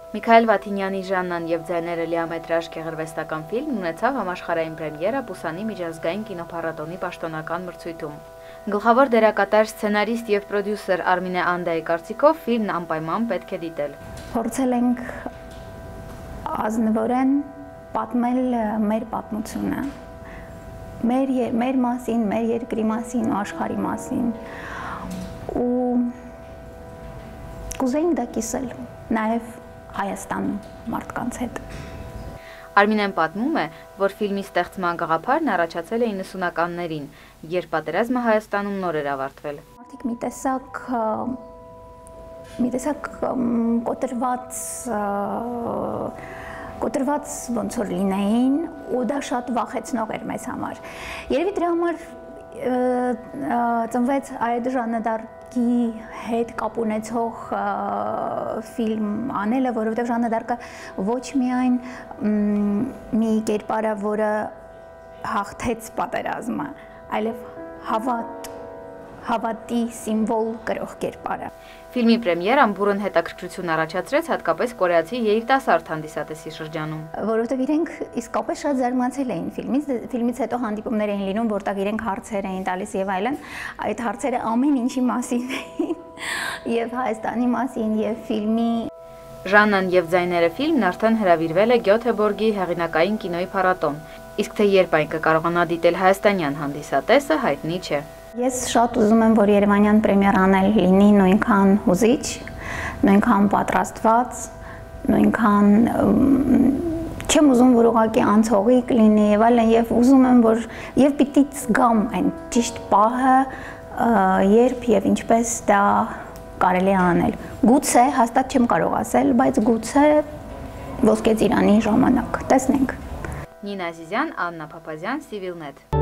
Միքայել Վաթինյանի «Ժաննան և ձայները» լիամետրաժ գեղարվեստական ֆիլմն ունեցավ համաշխարհային պրեմիերա Պուսանի միջազգային կինոփառատոնի պաշտոնական մրցույթում։ Գլխավոր դերակատար, սցենարիստ և պրոդյուսեր Արմինե Անդայի կարծիքով ֆիլմն անպայման պետք է դիտել։ Փորձել ենք ազնվորեն պատմել մեր պատմությունը, մեր մասին, մեր երկրի մասին ու աշխարհի մասին ու կուզեինք դա կիսել նաև Հայաստանում մարդկանց հետ։ Արմինեն պատմում է, որ ֆիլմի ստեղծման գաղափարն առաջացել է 90-ականներին, երբ պատերազմը Հայաստանում նոր էր ավարտվել։ Մարդիկ մի տեսակ կոտրված ոնց որ լինեին ու դա շատ վախեցնող էր մեզ համար։ Երևի դրա համար ծնվեց այդ ժաննադարկի հետ կապ ունեցող ֆիլմ անելը, որովհետև Ժաննա դարկը ոչ միայն մի կերպար է, որը հաղթեց պատերազմը, այլև հավատի սիմվոլ կրող կերպար է։ Ֆիլմի պրեմիերան բուռն հետաքրքրություն առաջացրեց հատկապես կորեացի երիտասարդ հանդիսատեսի շրջանում։ Որովհետև իրենք իսկապես շատ զարմացել էին ֆիլմից հետո հանդիպումներ էին լինում, որտեղ իրենք հարցեր էին տալիս եւ այլն, այդ հարցերը ամեն ինչի մասին էին, եւ Հայաստանի մասին, եւ ֆիլմի «Ժաննան և ձայները» ֆիլմն արդեն հրավիրվել է Գյոթեբորգի հեղինակային կինոյի փառատոն, իսկ թե երբ այն կկարողանա դիտել հայաստանյան հանդիսատեսը, հայտնի չէ։ Ես շատ ուզում եմ, որ երևանյան պրեմիերան լինի նույնքան հուզիչ, նույնքան պատրաստված, նույնքան չեմ ուզում, որ ուղղակի անցողիկ լինի եւ այլն, եւ ուզում եմ, որ եւ պիտի զգամ այն ճիշտ պահը, երբ եւ ինչպես դա կարելի է անել։ Գուցե հաստատ չեմ կարող ասել, բայց գուցե Ոսկե ծիրանի ժամանակ։ Տեսնենք։ Նինա Ազիզյան, Աննա Փափազյան, Civilnet։